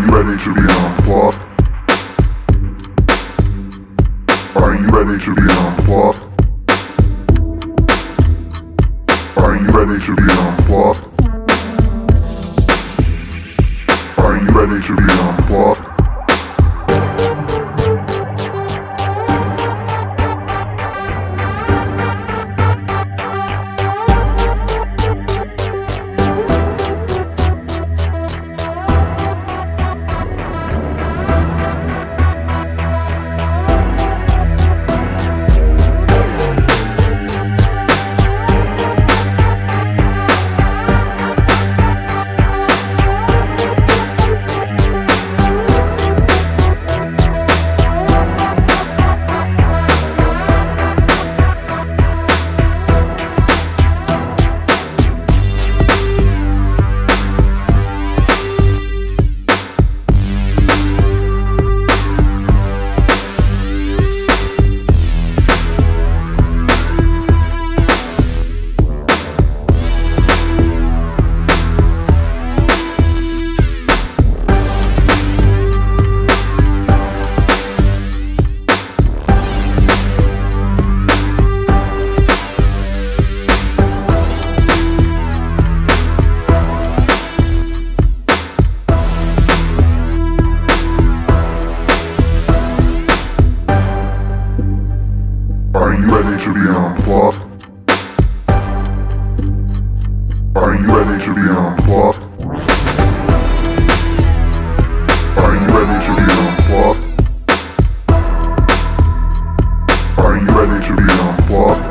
you ready to be unplugged? Are you ready to be unplugged? Are you ready to be unplugged? Are you ready to be unplugged? Are you ready to be unplugged? Are you ready to be unplugged? Are you ready to be unplugged? Are you ready to be unplugged?